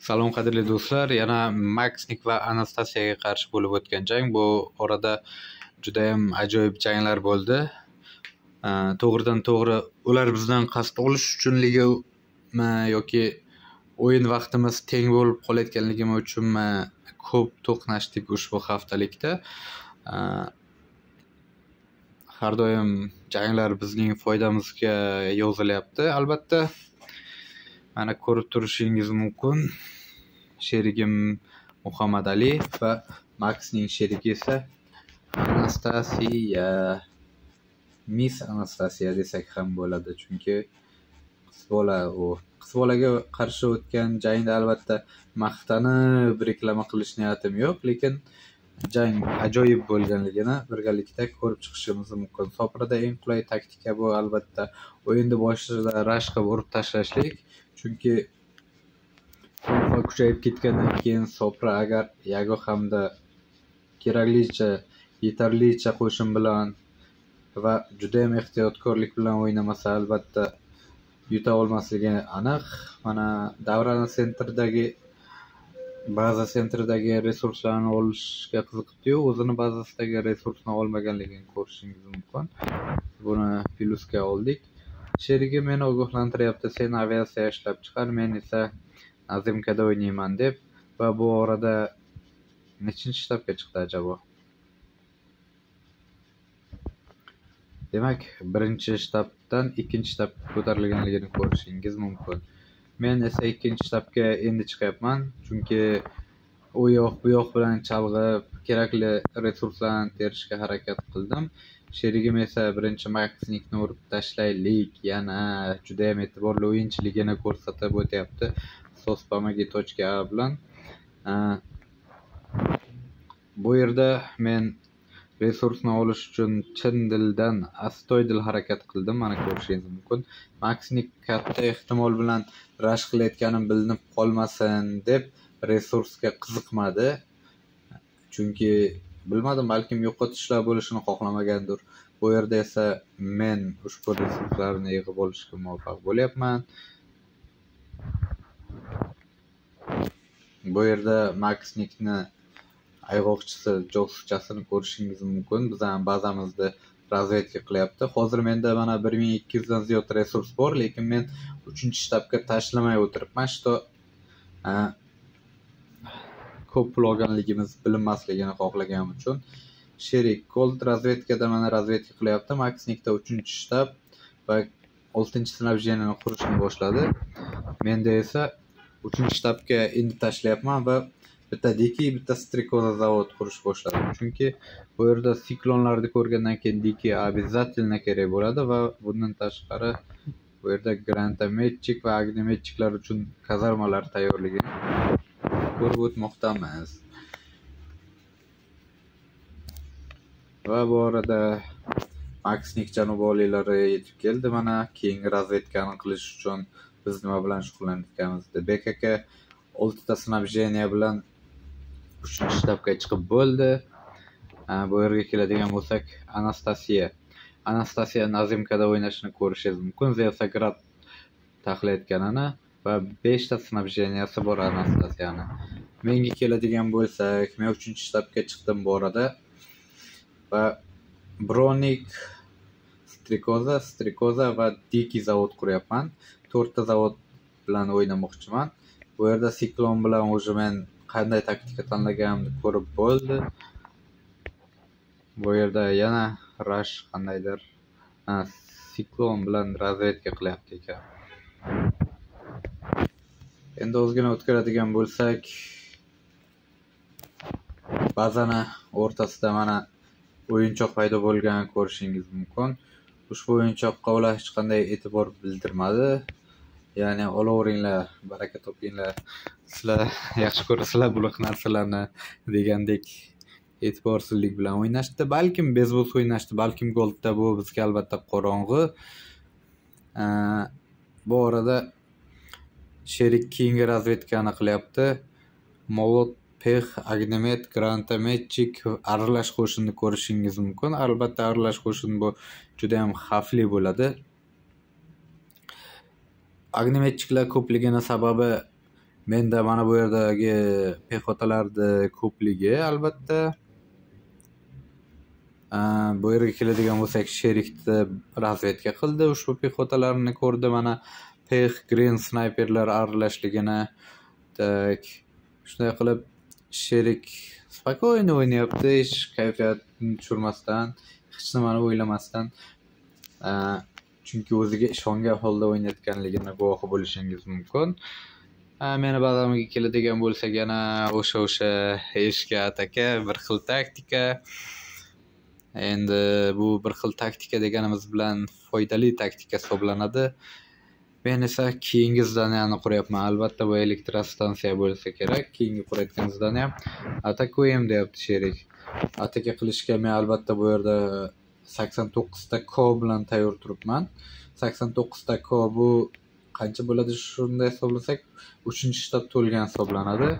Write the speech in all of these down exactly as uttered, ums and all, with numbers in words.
Salom qadrli do'stlar, yana Maksnik va Anastasiyaga qarshi bo'lib o'tgan jang. Bu orada juda ham ajoyib janglar bo'ldi. To'g'ridan to'g'ri ular bizdan qasd olish uchunligimi yoki o'yin vaqtimiz teng bo'lib qolayotganligimi uchunmi ko'p to'qnashdik ushbu haftalikda. Har doim janglar bizning foydamizga yozilyapti. Albatta, mana ko'rib turishingiz mumkin. Sherigim Muhammad Ali va Maksning sherigi esa Anastasiya. Miss Anastasiya desak ham bo'ladi, chunki qiz bola u. Qiz bolaga qarshi o'tgan jangda albatta maqtanib reklama qilish niyatim yo'q, lekin jang ajoyib bo'lganligini birgalikda ko'rib chiqishimiz mumkin. Soprada eng qulay taktika bu albatta o'yinni boshida rash qilib urib tashlashlik, chunki to'g'ri kuchayib ketgandan keyin Sopra agar Yago hamda keraklicha, yetarlicha qo'shin bilan va juda ham ehtiyotkorlik bilan o'ynamasa albatta yuta olmasligi aniq. Mana Davrani sentridagi baza sentridagi resurslarni olishga qiziqibdi-yu, o'zini bazasidagi resursni olmaganligini ko'rishingiz mumkin. Buni plyusga oldik. Sherigi meni ogohlantiryapti, sen aviatsiya ishlab chiqar, men esa Nazimkada o'ynayman deb. Va bu orada nechinchi shtabga chiqdi ajabo? Demak, birinchi shtabdan ikkinchi shtabga ko'tarilganligini ko'rishingiz mumkin. Men esa ikkinchi shtabga endi chiqyapman, chunki u yoq bu yoq bilan chalg'ib kerakli resurslarni terishga harakat qildim. Sherigim esa birinchi Maksnikni urib tashlaylik, yana juda ham e'tiborli o'yinchiligini ko'rsatib o'tyapti. Sos Pamagi tochka A bilan. Bu yerda men resursni olish uchun chin dildan astoydil harakat qildim, mana ko'rishingiz mumkin. Maksnik katta ehtimol bilan rash qilayotganim bilinib qolmasin deb resursga qiziqmadi. Chunki bilmadim, balkim yo'qotishlar bo'lishini xohlamagandir. Bu yerda esa men ushbu resurslarni yig'ib olishga muvaffaq bo'lyapman. Bu yerda Maksnikni ayg'oqchisi, josuschasini ko'rishingiz mumkin. Bizning bazamizda razvedka qilyapti. Hozir menda mana bir ming ikki yuz dan ziyod resurs bor, lekin men uchinchi shtabga tashlamay o'tiribman. Shto ko'p pul olganligimiz bilinmasligini xohlaganim uchun. Sherik Cold razvedkada mana razvedka qilyapti. Maksnikda uchinchi shtab va oltinchi snabjeniyani qurishni boshladi. Menda esa uchinchi shtabga endi tashlayapman va bitta Diki, bitta Strikoza zavod qurish boshladim. Chunki bu yerda siklonlarni ko'rgandan keyin Diki обязательно kerak bo'ladi va bundan tashqari bu yerda grantometchik va agnemetchiklar uchun kazarmalar tayyorligini ko'rib o'tmoqdamiz. Va bu orada Maksnik janubiy oliylari yetib keldi. Mana keyingi razvedkani qilish uchun biz nima bilan shug'ullanayotganimizda B K K oltita snabjeniya bilan uchinchi shtabga chiqib bo'ldi. Bu yerga keladigan bo'lsak, Anastasiya. Anastasiya Nazimkada o'ynashini ko'rishingiz mumkin. Zelsagrad taxlayotganini va beshta snabjeniyasi bor Anastasiyani. Menga keladigan bo'lsak, men uchinchi shtabga chiqdim bu orada va Bronik, Strikoza, Strikoza va Diki zavod quryapman. to'rtta zavod bilan o'ynamoqchiman. Bu yerda siklon bilan o'zi men qanday taktika tanlaganimni ko'rib bo'ldi. Bu yerda yana rash qandaydir siklon bilan razvedka qilyapti ekan. Endi o'zgina o'tkazadigan bo'lsak, bazani o'rtasida mana o'yinchoq paydo bo'lganini ko'rishingiz mumkin. Ushbu o'yinchoqqa ular hech qanday e'tibor bildirmadi. Ya'ni olaveringlar, baraka topinglar, sizlar yaxshi ko'rasizlar bunaqa narsalarni degandek e'tiborsizlik bilan o'ynashdi. Balkim bezbos o'ynashdi, balkim goldda bu bizga albatta qorong'i. Bu orada sherik keyingi razvedkani qilyapti. Molot, Pex, Agnemet, Grantometchik aralash qo'shinni ko'rishingiz mumkin. Albatta aralash qo'shin bu juda ham xavfli bo'ladi. Agnemetchiklar ko'pligini sababi Menda mana bu yerdagi pexotalarni ko'pligi albatta. Bu yerga keladigan bo'lsak, sherikni razvedka qildi, ushbu pexotalarni ko'rdi, mana pex green snayperlar aralashligini. Tak, shunday qilib sherik spokойно o'ynayapti, hech kayfiyatni tushirmasdan, hech nimani o'ylamasdan. Chunki o'ziga ishongan holda o'ynayotganligini guvohi bo'lishingiz mumkin. Meni bazamga keladigan bo'lsak, yana o'sha o'sha eski ataka, bir xil taktika. Endi bu bir xil taktika deganimiz bilan foydali taktika hisoblanadi. Men esa keyingi zdaniyani quryapman. Albatta bu elektrostansiya bo'lsa kerak. Keyingi qurayotgan zdaniya atakoyim deyapti sherik. Ataka qilishga men albatta bu yerda sakson to'qqiz ta K bilan tayyor turibman. sakson to'qqiz ta K bu qancha bo'ladi shunday hisoblasak, uchinchi shtab to'lgan hisoblanadi.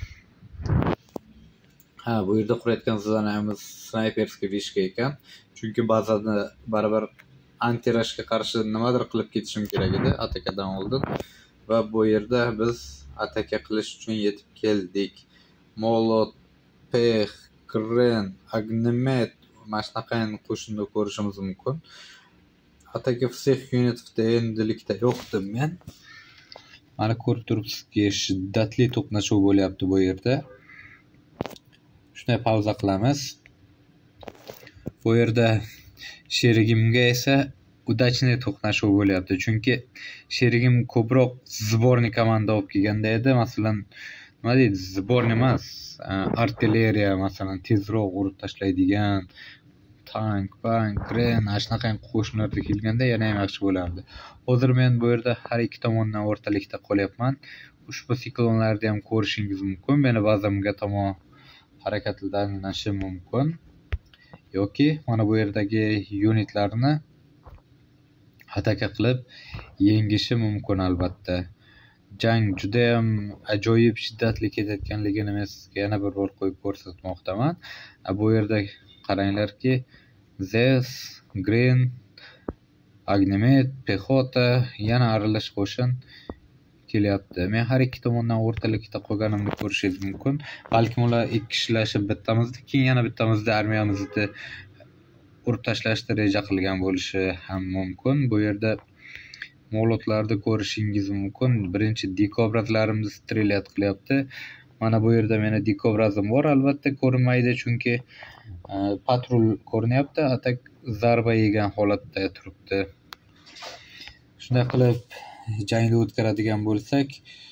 Ha, bu yerda qurayotgan zdaniyamiz snayperskiy vishka ekan. Chunki bazada baribir antirashga qarshi nimadir qilib ketishim kerak edi atakadan oldin. Va bu yerda biz ataka qilish uchun yetib keldik. Molot, pex, kren, огнемет mana shunaqangi qo'shinni ko'rishimiz mumkin. Ataka всех unitda endilikda yo'qdim men. Mana ko'rib turibsizki, shiddatli to'qnashuv bo'lyapti bu yerda. Shunday pauza qilamiz. Bu yerda sherigimga esa udachniy to'qnashuv bo'lyapti. Chunki sherigim ko'proq zborniy komanda olib kelganda edi. Masalan, nima deydi? Zborniy emas, artilleriya masalan tezroq urib tashlaydigan tank, bank, kren, ashnaqangi qo'shinlarga kelganda yana ham yaxshi bo'lardi. Hozir men bu yerda har ikki tomondan o'rtalikda qolyapman. Ushbu siklonlarni ham ko'rishingiz mumkin. Meni bazamga tomon harakatlanishi mumkin. Yoki mana bu yerdagi unitlarni ataka qilib yengishi mumkin albatta. Jang juda ham ajoyib shiddatli ketayotganligini men sizga yana bir bor qo'yib ko'rsatmoqdaman. Bu yerda qaranglarki, Zes, Green, огнемет, pexota yana aralash qo'shin kelyapti. Men har ikki tomondan o'rtalikda qolganimni ko'rishingiz mumkin. Balkim ular ikki kishilashib bittamizni, keyin yana bittamizni armiyamizni urib tashlashni reja qilgan bo'lishi ham mumkin. Bu yerda molotlarni ko'rishingiz mumkin. Birinchi dikobrazlarimiz strelyat qilyapti. Mana bu yerda meni dikobrazim bor, albatta ko'rinmaydi chunki patrul ko'rinyapti, atak zarba yegan holatda turibdi. Shunday qilib jangni o'tkazadigan bo'lsak,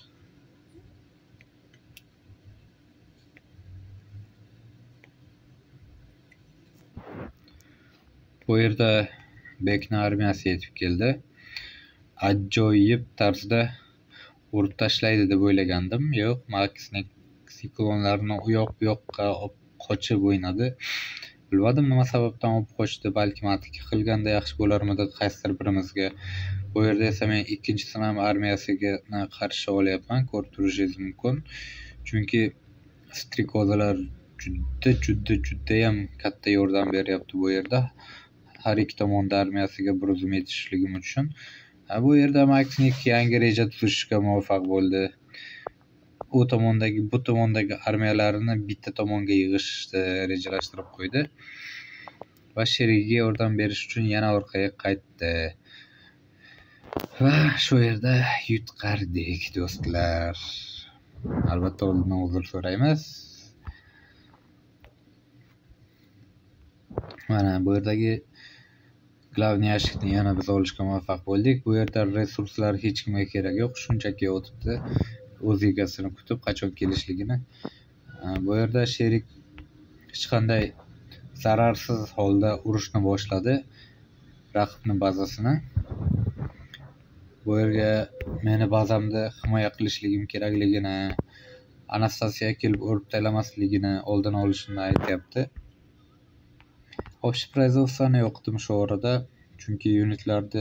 bu yerda Bekni armiyasi yetib keldi. Ajoyib tarzda urib tashlaydi deb o'ylagandim. Yo'q, Maxnik siklonlarni u yoq bu yoqqa olib qochib o'ynadi. Bilmadim nima sababdan olib qochdi. Balki ataka qilganda yaxshi bo'larmidi qaysidir birimizga. Bu yerda esa men ikkinchi sinam armiyasiga qarshi olyapman, ko'rib turishingiz mumkin. Chunki strikozalar juda juda juda ham katta yordam beryapti bu yerda. Har ikki tomonda armiyasiga bir o'zim yetishishligim uchun. Bu yerda Maxnik yangi reja tuzishga muvaffaq bo'ldi. U tomondagi bu tomondagi armiyalarini bitta tomonga yig'ishni rejalashtirib qo'ydi va sherigiga yordam berish uchun yana orqaga qaytdi. Va shu yerda yutqardik do'stlar. Albatta oldindan uzr so'raymiz. Mana bu yerdagi glavniy yashikni yana biz olishga muvaffaq bo'ldik. Bu yerda resurslar hech kimga kerak yo'q, shunchaki o'tibdi. O'z egasini kutib qachon kelishligini. Bu yerda sherik hech qanday zararsiz holda urushni boshladi raqibning bazasini. Bu yerga meni bazamda himoya qilishligim kerakligini, Anastasiya kelib urib taylamasligini oldin olishini aytyapti. Общий производствоni yo'qdim shu orada, chunki unitlarni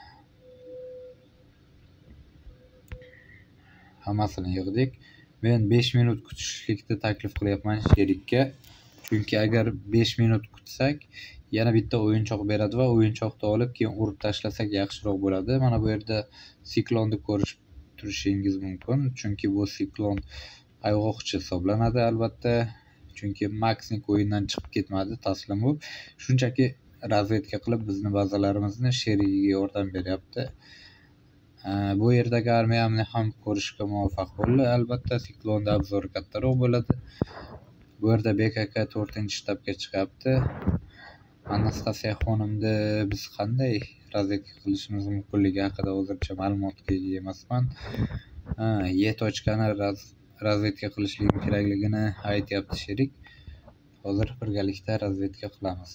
hammasini yig'dik. Men besh minut kutishlikni taklif qilyapman sherikka. Chunki agar besh minut kutsak, yana bitta o'yinchoq beradi va o'yinchoqni olib keyin urib tashlasak yaxshiroq bo'ladi. Mana bu yerda siklonni ko'rish turishingiz mumkin, chunki bu siklon ayg'oqchi hisoblanadi albatta. Chunki Maxnik o'yindan chiqib ketmadi taslim bo'lib, shunchaki razvedka qilib bizni bazalarimizni sherigiga yordam beryapti. Bu yerdagi armiyamni ham ko'rishga muvaffaq bo'ldi. Albatta siklonda obzori kattaroq bo'ladi. Bu yerda B K K to'rtinchi shtabga chiqyapti. Anastasiya xonimni biz qanday razvedka qilishimiz mumkinligi haqida hozircha ma'lumotga ega emasman. Y tochkani razvedka qilishligim kerakligini aytyapti sherik. Hozir birgalikda razvedka qilamiz.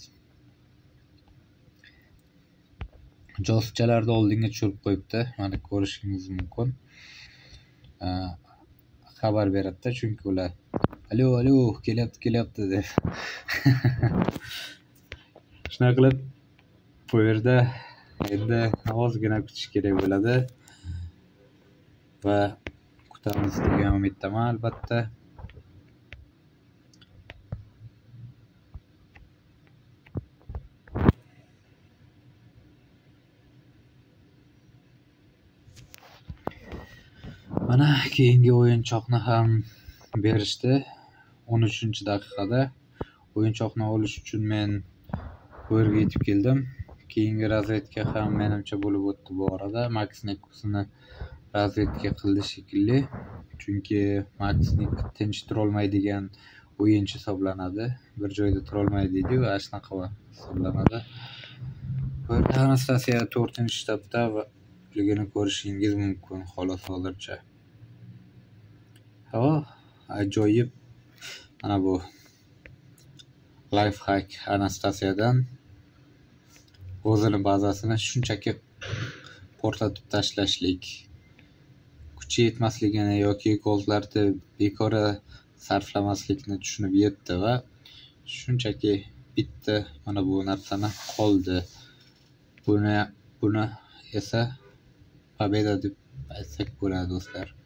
Josuschalarni oldinga tushirib qo'yibdi. Mana ko'rishingiz mumkin. Xabar beradi, chunki ular alo alo kelyapti kelyapti deb. Shunaqa qilib bu yerda endi ozgina kutish kerak bo'ladi va kutamiz degan umiddaman albatta. Mana keyingi o'yinchoqni ham berishdi. o'n uchinchi daqiqada o'yinchoqni olish uchun men bu yerga yetib keldim. Keyingi razvedka ham menimcha bo'lib o'tdi bu orada. Maxnik o'zini razvedka qildi shekilli. Chunki Maxnik tinch turolmaydigan o'yinchi hisoblanadi. Bir joyda turolmaydi-ku, va shunaqa hisoblanadi. Bu yerda Anastasiya to'rtinchi shtabda va ligini ko'rishingiz mumkin xolos hozircha. Ha, ajoyib. Mana bu life hack Anastasiyadan o'zini bazasini shunchaki portlatib tashlashlik, kuchi yetmasligini yoki goldlarni bekora sarflamaslikni tushunib yetdi va shunchaki bitta mana bu narsani qoldi. Buni buni esa победа deb aytsak bo'ladi do'stlar.